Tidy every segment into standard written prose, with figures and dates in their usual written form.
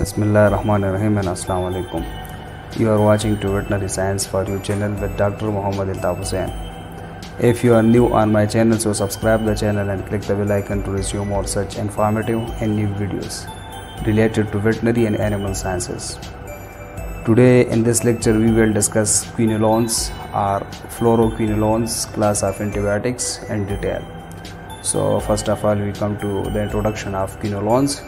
Bismillahirrahmanirrahim and Assalamu alaikum. You are watching to Veterinary Science for You channel with Dr. Muhammad Iltaf Hussain. If you are new on my channel, so subscribe the channel and click the bell icon to receive more such informative and new videos related to veterinary and animal sciences. Today in this lecture we will discuss quinolones or fluoroquinolones, class of antibiotics in detail. So first of all we come to the introduction of quinolones.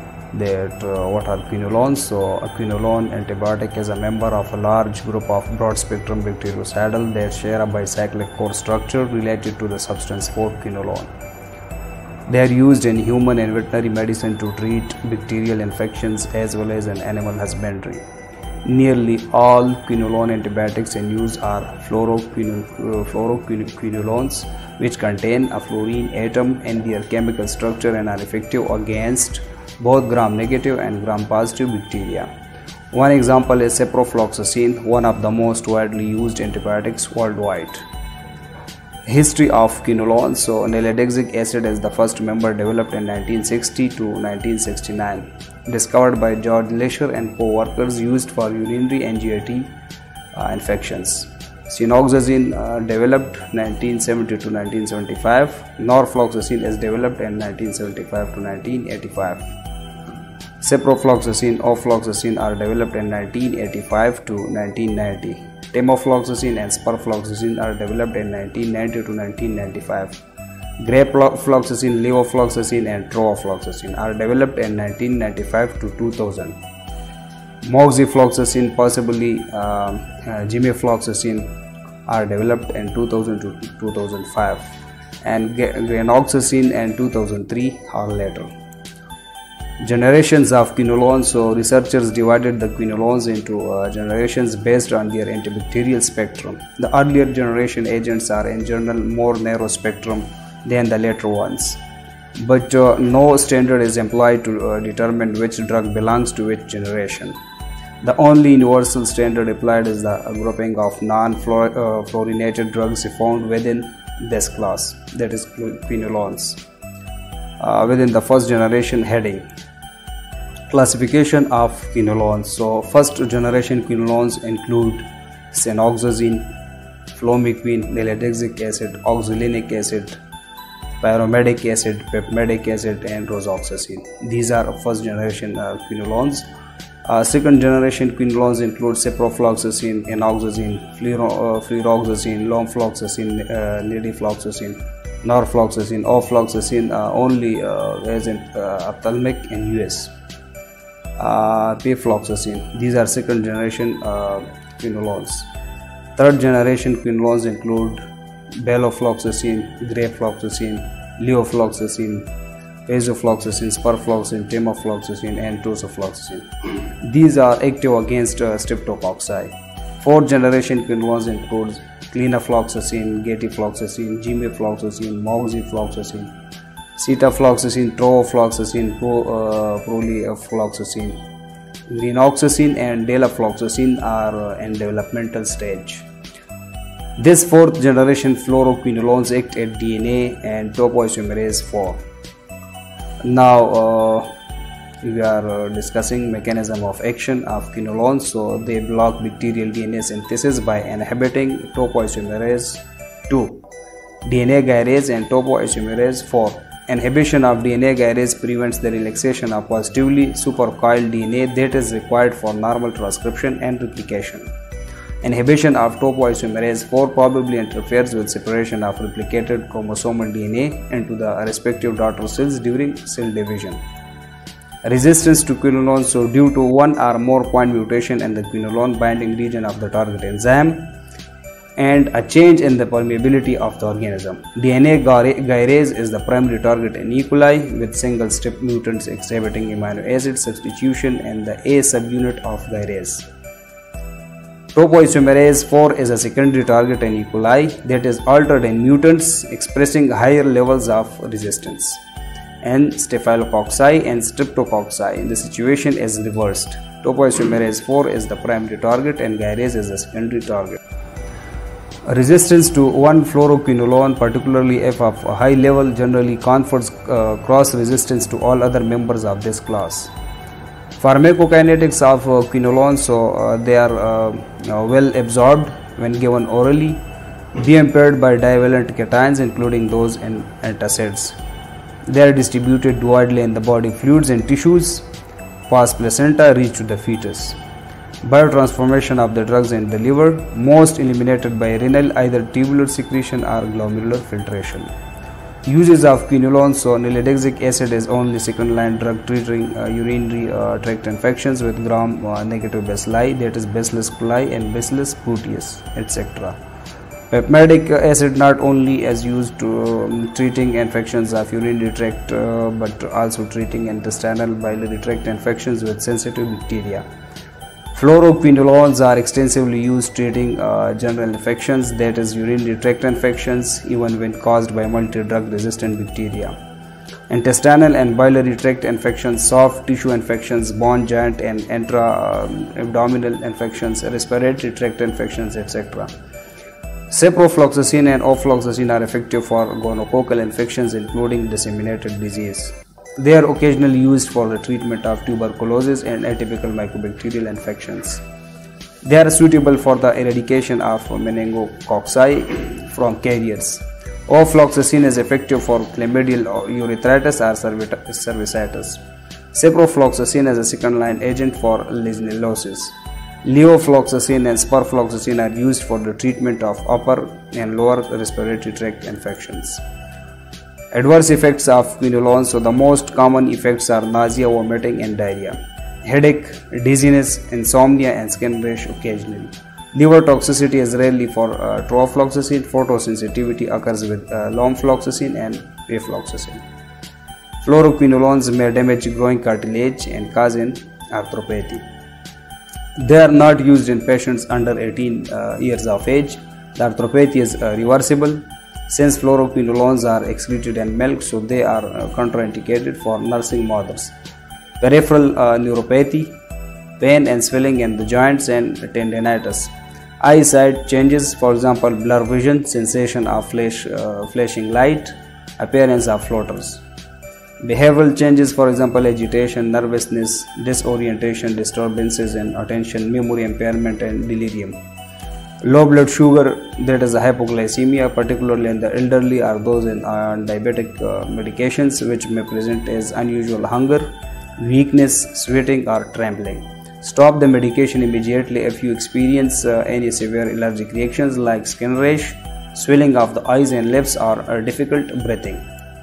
What are quinolones? So a quinolone antibiotic is a member of a large group of broad spectrum bactericidal that share a bicyclic core structure related to the substance 4-quinolone. They are used in human and veterinary medicine to treat bacterial infections as well as in animal husbandry. Nearly all quinolone antibiotics in use are fluoroquinolones, which contain a fluorine atom in their chemical structure and are effective against both gram-negative and gram-positive bacteria. One example is ciprofloxacin, one of the most widely used antibiotics worldwide. History of quinolones. So nalidixic acid is the first member developed in 1960 to 1969, discovered by George Lesher and co-workers, used for urinary and GI infections. Cianoxazine developed 1970 to 1975. Norfloxacin is developed in 1975 to 1985. Ciprofloxacin, ofloxacin are developed in 1985 to 1990. Temofloxacin and sparfloxacin are developed in 1990 to 1995. Grapefloxacin, levofloxacin and trovafloxacin are developed in 1995 to 2000. Moxifloxacin, possibly gimifloxacin, are developed in 2000 to 2005, and granoxacin and 2003 or later. Generations of quinolones. So researchers divided the quinolones into generations based on their antibacterial spectrum. The earlier generation agents are in general more narrow spectrum than the later ones, but no standard is employed to determine which drug belongs to which generation. The only universal standard applied is the grouping of non-fluorinated drugs found within this class, that is quinolones, within the first generation heading. Classification of quinolones. So first generation quinolones include cianoxazine, flomequine, nalidixic acid, oxalinic acid, pyromedic acid, pepmidic acid and rosoxacin. These are first generation quinolones. Second generation quinolones include ciprofloxacin, enoxacin, fluroxacin, lomfloxacin, nidifloxacin, norfloxacin, ofloxacin only as in ophthalmic in US. Pefloxacin. These are second generation quinolones. Third generation quinolones include belofloxacin, grapefloxacin, leofloxacin, pazofloxacin, sparfloxacin, temofloxacin and tosufloxacin. These are active against streptococci. Fourth generation quinolones includes clinafloxacin, gatifloxacin, gimifloxacin, moxifloxacin, cetafloxacin, trovafloxacin, prolifloxacin, granoxacin and dalafloxacin are in developmental stage. This fourth generation fluoroquinolones act at DNA and topoisomerase 4. Now we are discussing mechanism of action of quinolones. So they block bacterial DNA synthesis by inhibiting topoisomerase 2, DNA gyrase and topoisomerase 4. Inhibition of DNA gyrase prevents the relaxation of positively supercoiled DNA that is required for normal transcription and replication. Inhibition of topoisomerase 4 probably interferes with separation of replicated chromosomal DNA into the respective daughter cells during cell division. Resistance to quinolones. So due to one or more point mutation in the quinolone binding region of the target enzyme and a change in the permeability of the organism. DNA gyrase is the primary target in E. coli, with single strep mutants exhibiting amino acid substitution in the A subunit of gyrase. Topoisomerase 4 is a secondary target in E. coli that is altered in mutants expressing higher levels of resistance. And staphylococci and streptococci, the situation is reversed. Topoisomerase 4 is the primary target and gyrase is the secondary target. Resistance to one fluoroquinolone, particularly if of a high level, generally confers cross resistance to all other members of this class. Pharmacokinetics of quinolones, so they are well absorbed when given orally, de-impaired by divalent cations including those in antacids. They are distributed widely in the body fluids and tissues, past placenta, reach to the fetus. Biotransformation of the drugs in the liver, most eliminated by renal, either tubular secretion or glomerular filtration. Uses of quinolones, so nalidixic acid is only second-line drug treating urinary tract infections with gram-negative bacilli, that is Bacillus coli and Bacillus proteus, etc. Pepmidic acid not only is used to treating infections of urinary tract but also treating intestinal biliary tract infections with sensitive bacteria. Fluoroquinolones are extensively used treating general infections, that is urinary tract infections, even when caused by multi-drug resistant bacteria. Intestinal and biliary tract infections, soft tissue infections, bone joint and intra-abdominal infections, respiratory tract infections, etc. Ciprofloxacin and ofloxacin are effective for gonococcal infections including disseminated disease. They are occasionally used for the treatment of tuberculosis and atypical mycobacterial infections. They are suitable for the eradication of meningococci from carriers. Ofloxacin is effective for chlamydial urethritis or cervicitis. Ciprofloxacin is a second-line agent for legionellosis. Levofloxacin and sparfloxacin are used for the treatment of upper and lower respiratory tract infections. Adverse effects of quinolones, so the most common effects are nausea, vomiting and diarrhea, headache, dizziness, insomnia and skin rash occasionally. Liver toxicity is rarely for trofloxacin. Photosensitivity occurs with lomfloxacin and afloxacin. Fluoroquinolones may damage growing cartilage and cause an arthropathy. They are not used in patients under 18 years of age. The arthropathy is reversible. Since fluoroquinolones are excreted in milk, so they are contraindicated for nursing mothers. Peripheral neuropathy, pain and swelling in the joints and tendinitis. Eyesight changes, for example blur vision, sensation of flashing light, appearance of floaters. Behavioral changes, for example agitation, nervousness, disorientation, disturbances in attention, memory impairment and delirium. Low blood sugar, that is hypoglycemia, particularly in the elderly or those on diabetic medications, which may present as unusual hunger, weakness, sweating or trembling. Stop the medication immediately if you experience any severe allergic reactions like skin rash, swelling of the eyes and lips or difficult breathing.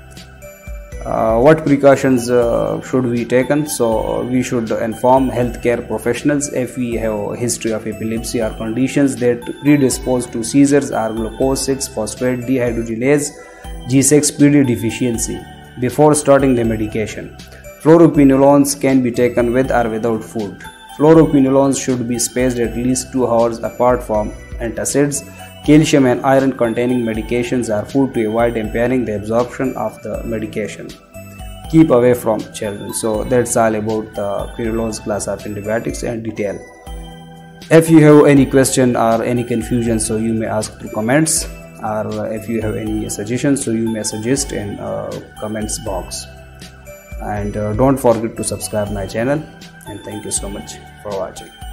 What precautions should be taken? So we should inform healthcare professionals if we have a history of epilepsy or conditions that predispose to seizures or glucose 6-phosphate dehydrogenase G6PD deficiency before starting the medication. Fluoroquinolones can be taken with or without food. Fluoroquinolones should be spaced at least 2 hours apart from antacids. Calcium and iron containing medications are food to avoid impairing the absorption of the medication. Keep away from children. So that's all about the quinolones class of antibiotics in detail. If you have any question or any confusion, so you may ask through comments, or if you have any suggestions, so you may suggest in comments box. And don't forget to subscribe my channel, and thank you so much for watching.